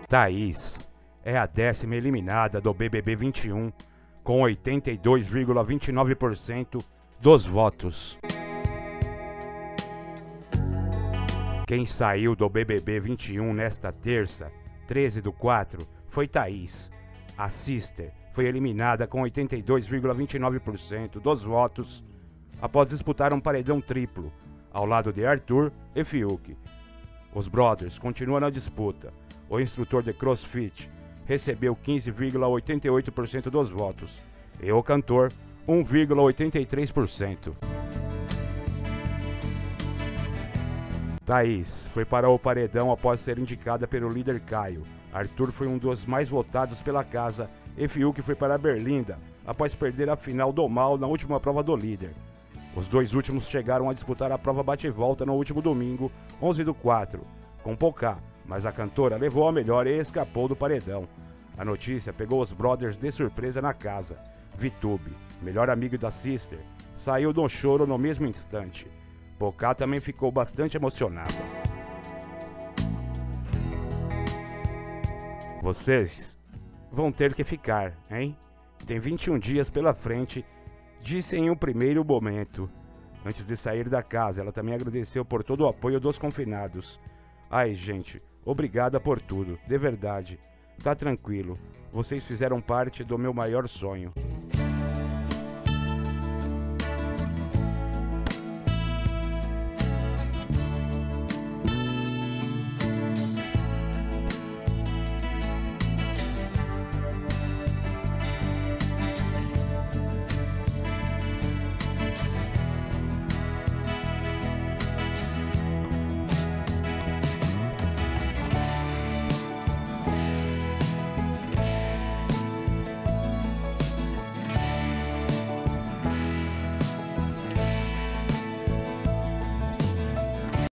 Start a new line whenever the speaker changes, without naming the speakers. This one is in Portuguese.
Thaís é a 10ª eliminada do BBB 21, com 82,29% dos votos. Quem saiu do BBB 21 nesta terça, 13/4, foi Thaís. A Sister foi eliminada com 82,29% dos votos após disputar um paredão triplo, ao lado de Arthur e Fiuk. Os Brothers continuam na disputa. O instrutor de CrossFit recebeu 15,88% dos votos e o cantor 1,83%. Thaís foi para o paredão após ser indicada pelo líder Caio. Arthur foi um dos mais votados pela casa e Fiuk foi para Berlinda após perder a final do Mal na última prova do líder. Os dois últimos chegaram a disputar a prova bate-volta no último domingo, 11/4, com Pocá, mas a cantora levou a melhor e escapou do paredão. A notícia pegou os Brothers de surpresa na casa. Vitube, melhor amigo da Sister, saiu do choro no mesmo instante. Pocá também ficou bastante emocionada. Vocês vão ter que ficar, hein? Tem 21 dias pela frente, disse em um primeiro momento. Antes de sair da casa, ela também agradeceu por todo o apoio dos confinados. Ai, gente, obrigada por tudo, de verdade. Tá tranquilo, vocês fizeram parte do meu maior sonho.